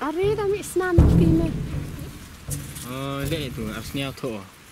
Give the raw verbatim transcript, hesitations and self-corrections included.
Ari dah mix senam tapi mah. Oh, lihat itu, harusnya auto.